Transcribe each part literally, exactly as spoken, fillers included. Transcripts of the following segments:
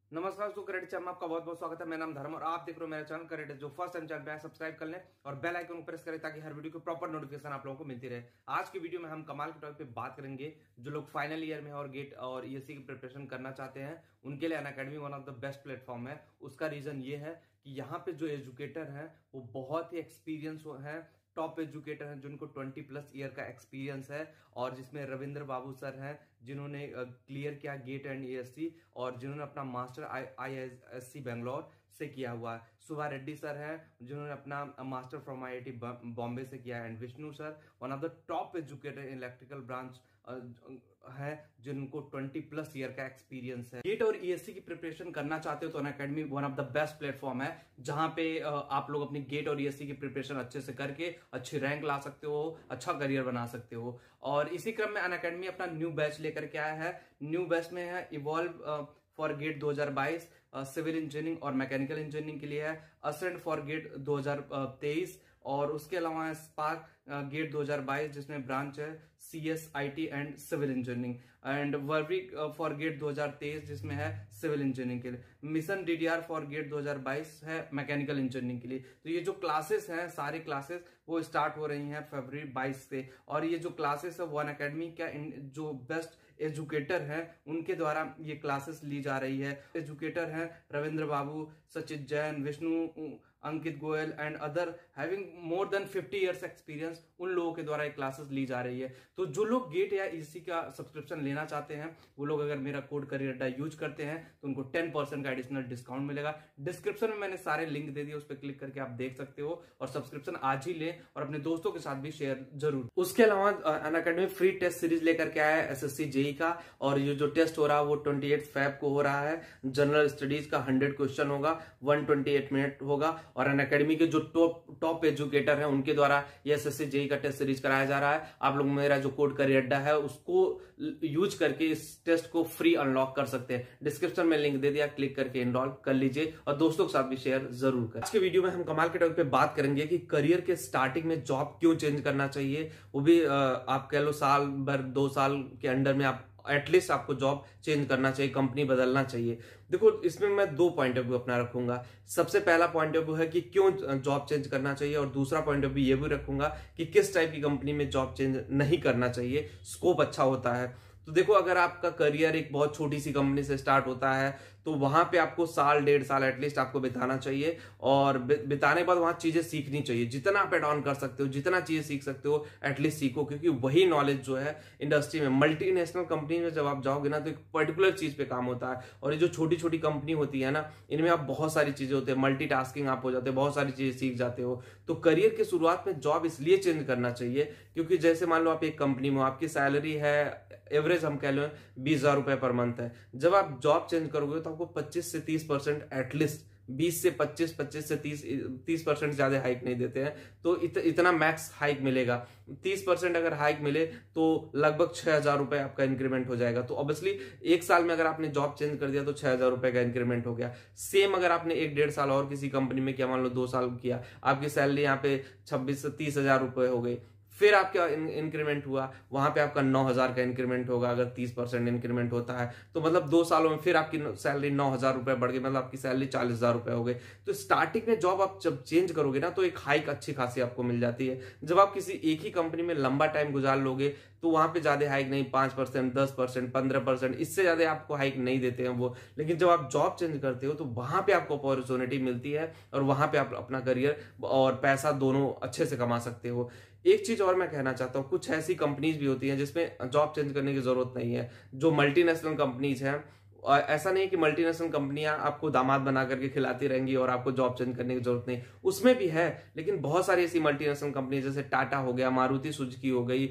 नमस्कार दोस्तों, credit channel में आपका बहुत बहुत स्वागत है। मेरा नाम धर्म और आप देख रहे हो मेरा चैनल क्रेडिट। जो फर्स्ट टाइम चैनल पे है सब्सक्राइब कर लें और बेल आइकन को प्रेस करें ताकि हर वीडियो की प्रॉपर नोटिफिकेशन आप लोगों को मिलती रहे। आज की वीडियो में हम कमाल के टॉपिक पे बात करेंगे। जो लोग फाइनल ईयर में और गेट और ईएससी की प्रिपरेशन करना चाहते हैं उनके लिए Unacademy one of the best platform है। उसका रीजन ये है कि यहाँ पे जो एजुकेटर हैं वो बहुत ही एक्सपीरियंस है, टॉप एजुकेटर हैं जिनको ट्वेंटी प्लस ईयर का एक्सपीरियंस है और जिसमें रविंद्र बाबू सर हैं जिन्होंने क्लियर किया गेट एंड ईएससी और जिन्होंने अपना मास्टर आईआईएससी बेंगलोर से किया हुआ है। सुभा रेड्डी सर हैं जिन्होंने अपना मास्टर फ्रॉम आईआईटी बॉम्बे से किया है। And Vishnu sir one of the top educator in electrical branch है जिनको ट्वेंटी प्लस ईयर का एक्सपीरियंस है। गेट और ईएससी की प्रिपरेशन करना चाहते हो तो Unacademy one of the best platform है जहां पे आप लोग अपनी गेट और ईएससी की प्रिपरेशन अच्छे से करके अच्छी रैंक ला सकते हो, अच्छा करियर बना सकते हो। और इसी क्रम में अनअकैडमी अपना न्यू बैच लेकर के आया है। न्यू बैच में है इवॉल्व फॉर गेट दो हज़ार बाईस सिविल इंजीनियरिंग और मैकेनिकल इंजीनियरिंग के लिए है, असेंट फॉर गेट दो हज़ार तेईस और उसके अलावा स्पार्क गेट दो हज़ार बाईस जिसमें ब्रांच है CS IT and civil engineering and वर्विक फॉर गेट दो हज़ार तेईस जिसमें है सिविल इंजीनियरिंग के लिए, मिशन डीडीआर फॉर गेट दो हज़ार बाईस है मैकेनिकल इंजीनियरिंग के लिए। तो ये जो क्लासेस हैं सारी क्लासेस वो स्टार्ट हो रही हैं फरवरी बाईस से और ये जो क्लासेस है वो अनअकैडमी का जो बेस्ट एजुकेटर हैं उनके द्वारा ये क्लासेस ली जा रही है। एजुकेटर हैं Ravindra Babu, Sachit Jain, Vishnu, Ankit Goyal and other having more than fifty years experience, उन लोगों के द्वारा ये क्लासेस ली जा रही है। तो जो लोग गेट या ईएससी का सब्सक्रिप्शन लेना चाहते हैं वो लोग अगर मेरा कोड करियर अड्डा यूज करते हैं तो उनको टेन परसेंट का एडिशनल डिस्काउंट मिलेगा। डिस्क्रिप्शन में मैंने सारे लिंक दे दिए, उस पर क्लिक करके आप देख सकते हो और सब्सक्रिप्शन आज ही लें और अपने दोस्तों के साथ भी शेयर जरूर। उसके अलावा अनअकैडमी फ्री टेस्ट सीरीज लेकर के आया है एसएससी जेई का और ये जो टेस्ट हो रहा है वो अट्ठाईस फेब को हो रहा है। जनरल स्टडीज का हंड्रेड क्वेश्चन होगा, वन ट्वेंटी एट मिनट होगा और अनअकैडमी के जो टॉप टॉप एजुकेटर हैं उनके द्वारा ये एसएससी जेई का टेस्ट सीरीज कराया जा रहा है। आप लोग मेरा जो कोड करियर अड्डा है उसको यूज करके इस टेस्ट को फ्री अनलॉक कर सकते हैं। डिस्क्रिप्शन में लिंक दे दिया, क्लिक करके इनरोल कर लीजिए और दोस्तों के साथ भी शेयर जरूर करें। आज के वीडियो में हम कमाल के टॉपिक पे बात करेंगे कि करियर के स्टार्टिंग में जॉब क्यों चेंज करना चाहिए, वो भी आप कह लो साल भर दो साल के अंडर में आप एटलीस्ट आपको जॉब चेंज करना चाहिए, कंपनी बदलना चाहिए। देखो इसमें मैं दो पॉइंट ऑफ व्यू अपना रखूंगा। सबसे पहला पॉइंट ऑफ व्यू है कि क्यों जॉब चेंज करना चाहिए और दूसरा पॉइंट ऑफ व्यू ये भी रखूंगा कि किस टाइप की कंपनी में जॉब चेंज नहीं करना चाहिए, स्कोप अच्छा होता है। तो देखो अगर आपका करियर एक बहुत छोटी सी कंपनी से स्टार्ट होता है तो वहां पे आपको साल डेढ़ साल एटलीस्ट आपको बिताना चाहिए और बिताने के बाद वहां चीजें सीखनी चाहिए। जितना आप एड ऑन कर सकते हो, जितना चीजें सीख सकते हो एटलीस्ट सीखो, क्योंकि वही नॉलेज जो है इंडस्ट्री में मल्टीनेशनल कंपनी में जब आप जाओगे ना तो एक पर्टिकुलर चीज पे काम होता है और ये जो छोटी छोटी कंपनी होती है ना इनमें आप बहुत सारी चीजें होती है, मल्टीटास्किंग आप हो जाते हैं, बहुत सारी चीजें सीख जाते हो। तो करियर के शुरुआत में जॉब इसलिए चेंज करना चाहिए क्योंकि जैसे मान लो आप एक कंपनी में आपकी सैलरी है एवरेज हम कह लो बीस हजार रुपए पर मंथ है, जब आप जॉब चेंज करोगे तो आपको पच्चीस से तीस परसेंट एटलीस्ट बीस से पच्चीस, पच्चीस से तीस, तीस परसेंट ज्यादा हाइक नहीं देते हैं तो इत, इतना मैक्स हाइक मिलेगा। तीस परसेंट अगर हाइक मिले तो लगभग छह हजार रुपए आपका इंक्रीमेंट हो जाएगा। तो ऑब्वियसली एक साल में अगर आपने जॉब चेंज कर दिया तो छह हजार रुपए का इंक्रीमेंट हो गया। सेम अगर आपने एक डेढ़ साल और किसी कंपनी में किया, मान लो दो साल किया, आपकी सैलरी यहाँ पे छब्बीस से तीस हजार रुपए हो गई, फिर आपका इंक्रीमेंट हुआ वहां पे आपका नौ हजार का इंक्रीमेंट होगा। अगर तीस परसेंट इंक्रीमेंट होता है तो मतलब दो सालों में फिर आपकी सैलरी नौ हजार रुपए बढ़ गई, मतलब आपकी सैलरी चालीस हजार रुपए हो गई। तो स्टार्टिंग में जॉब आप जब चेंज करोगे ना तो एक हाइक अच्छी खासी आपको मिल जाती है। जब आप किसी एक ही कंपनी में लंबा टाइम गुजार लोगे तो वहां पे ज्यादा हाइक नहीं, पांच परसेंट, दस परसेंट, पंद्रह परसेंट, इससे ज्यादा आपको हाइक नहीं देते हैं वो। लेकिन जब आप जॉब चेंज करते हो तो वहां पे आपको अपॉर्चुनिटी मिलती है और वहां पे आप अपना करियर और पैसा दोनों अच्छे से कमा सकते हो। एक चीज और मैं कहना चाहता हूं, कुछ ऐसी कंपनीज भी होती हैं जिसमें जॉब चेंज करने की जरूरत नहीं है, जो मल्टीनेशनल कंपनीज हैं। ऐसा नहीं है कि मल्टीनेशनल कंपनियां आपको दामाद बना करके खिलाती रहेंगी और आपको जॉब चेंज करने की जरूरत नहीं, उसमें भी है। लेकिन बहुत सारी ऐसी मल्टीनेशनल कंपनी जैसे टाटा हो गया, मारुति सुजुकी हो गई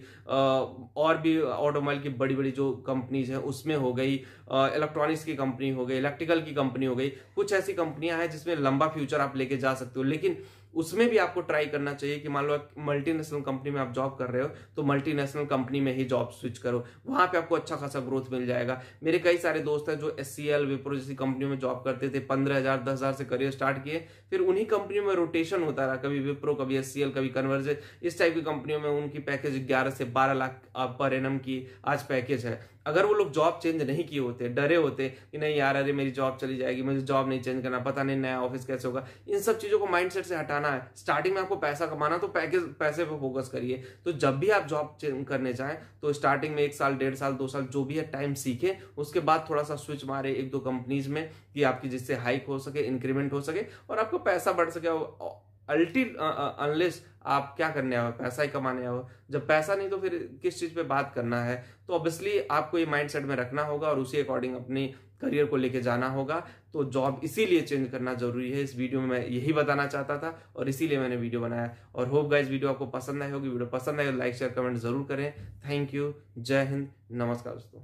और भी ऑटोमोबाइल की बड़ी बड़ी जो कंपनीज हैं उसमें हो गई, इलेक्ट्रॉनिक्स की कंपनी हो गई, इलेक्ट्रिकल की कंपनी हो गई, कुछ ऐसी कंपनियां हैं जिसमें लंबा फ्यूचर आप लेके जा सकते हो। लेकिन उसमें भी आपको ट्राई करना चाहिए कि मान लो मल्टीनेशनल कंपनी में आप जॉब कर रहे हो तो मल्टीनेशनल कंपनी में ही जॉब स्विच करो, वहां पे आपको अच्छा खासा ग्रोथ मिल जाएगा। मेरे कई सारे दोस्त हैं जो एस सी एल, विप्रो जैसी कंपनियों में जॉब करते थे, पंद्रह हजार दस हजार से करियर स्टार्ट किए, फिर उन्हीं कंपनियों में रोटेशन होता रहा, कभी विप्रो, कभी एस सी एल, कभी कन्वर्जेंट, इस टाइप की कंपनियों में उनकी पैकेज ग्यारह से बारह लाख पर एनम की आज पैकेज है। अगर वो लोग जॉब चेंज नहीं किए होते, डरे होते कि नहीं यार अरे मेरी जॉब चली जाएगी, मुझे जॉब नहीं चेंज करना, पता नहीं नया ऑफिस कैसे होगा, इन सब चीजों को माइंडसेट से हटाना है। स्टार्टिंग में आपको पैसा कमाना तो पैकेज पैसे पे फोकस करिए। तो जब भी आप जॉब चेंज करने जाएं तो स्टार्टिंग में एक साल, डेढ़ साल, दो साल जो भी है टाइम सीखे, उसके बाद थोड़ा सा स्विच मारे एक दो कंपनीज में कि आपकी जिससे हाइक हो सके, इंक्रीमेंट हो सके और आपको पैसा बढ़ सके। अल्टी अनलेस आप क्या करने आओ, पैसा ही कमाने आओ। जब पैसा नहीं तो फिर किस चीज पे बात करना है। तो ऑब्वियसली आपको ये माइंडसेट में रखना होगा और उसी अकॉर्डिंग अपनी करियर को लेके जाना होगा। तो जॉब इसीलिए चेंज करना जरूरी है। इस वीडियो में मैं यही बताना चाहता था और इसीलिए मैंने वीडियो बनाया। और होप गाइस वीडियो आपको पसंद आई होगी। वीडियो पसंद आए तो लाइक शेयर कमेंट जरूर करें। थैंक यू, जय हिंद, नमस्कार दोस्तों।